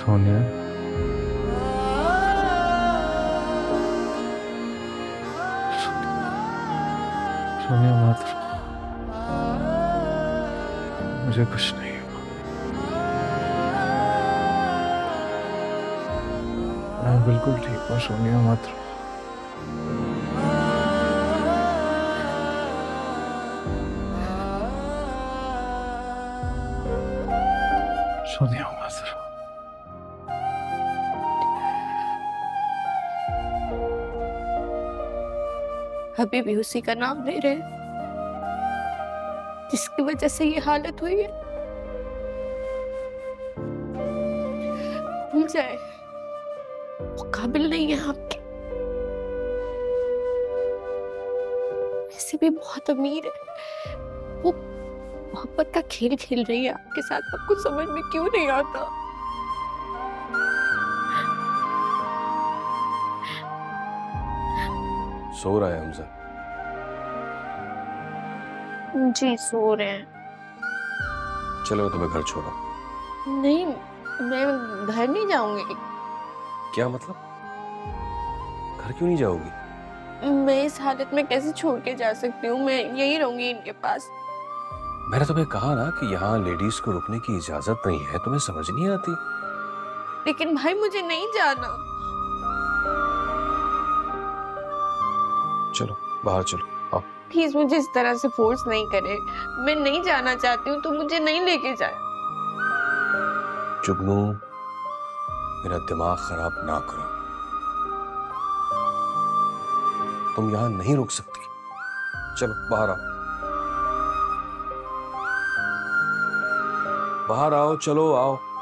सोनिया, सोनिया मत रो, मुझे कुछ नहीं हुआ। मैं बिल्कुल ठीक हूँ, सोनिया मत रो। सोनिया मत रो। अभी भी उसी का नाम ले रहे हैं जिसकी वजह से ये हालत हुई है। भूल जाए, वो काबिल नहीं है आपके। वैसे भी बहुत अमीर है वो। मोहब्बत का खेल खेल रही है आपके साथ, आपको समझ में क्यों नहीं आता? सो रहा है हमजा? जी सो रहे हैं। चलो मैं तुम्हें घर छोड़ा। नहीं, मैं घर नहीं जाऊंगी। क्या मतलब? घर क्यों नहीं जाओगी? मैं इस हालत में कैसे छोड़ के जा सकती हूँ? मैं यही रहूंगी इनके पास। मैंने तुम्हें कहा ना कि यहाँ लेडीज को रुकने की इजाजत नहीं है, तुम्हें समझ नहीं आती? लेकिन भाई मुझे नहीं जाना। चलो बाहर चलो, आओ। प्लीज मुझे इस तरह से फोर्स नहीं करे। मैं नहीं जाना चाहती हूँ तो मुझे नहीं लेके जाए। जुगनू, मेरा दिमाग खराब ना करो। तुम यहाँ नहीं रुक सकती। चलो बाहर आओ, बाहर आओ, चलो आओ।